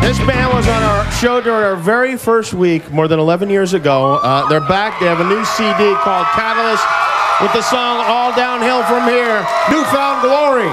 This band was on our show during our very first week, more than 11 years ago. They're back. They have a new CD called Catalyst with the song All Downhill From Here, Newfound Glory.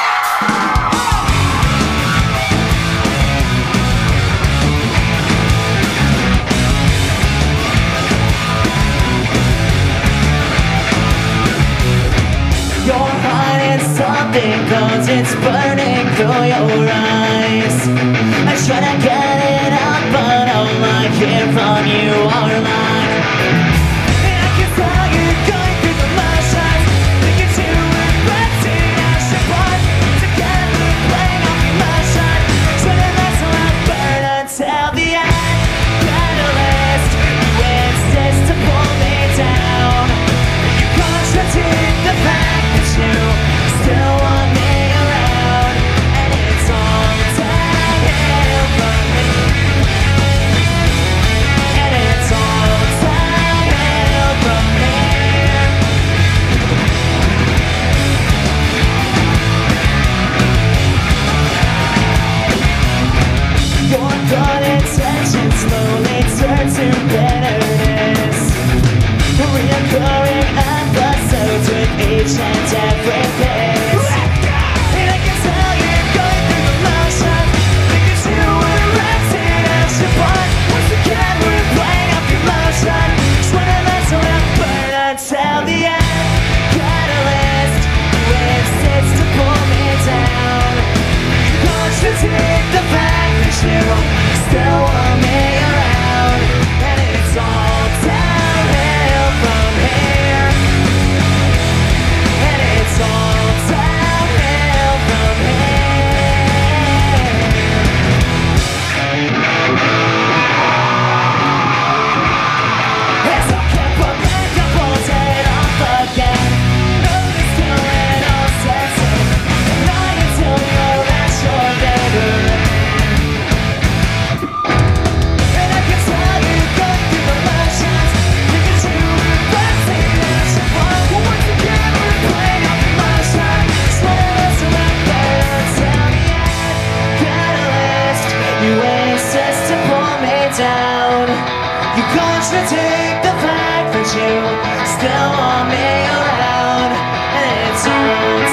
Your heart is something cause it's burning through your eyes. I try to get it out, but all I hear from you are lies. And I can tell you're going through the motions, thinking to regrets it as you want. Together playing off emotion, trying to let someone burn until the end. Catalyst, you insist to pull me down. You contradict the fact that you still want me around, and it's all downhill from here. And it's all downhill from here. Your good intentions slowly turn to bitterness, reoccurring episodes with each and every kiss. And I can tell you're going through the motions, because you were rented as you want. Once again we're playing up your motion, just wanna let someone burn until the end. Catalyst, you insist to pull me down. You contradict the fact that you still want me around, and it's all downhill from here. And it's all downhill from here. As I kept on back, I pulled it off again. Notice till it all sets in, and not until you know that you're there. And I can tell you're going through the motions, because you regrets it as you want. Once again we're playing off emotion, just wanna let someone burn until the end. Catalyst, you insist to pull me down. You contradict the fact that you still want me around, and it's all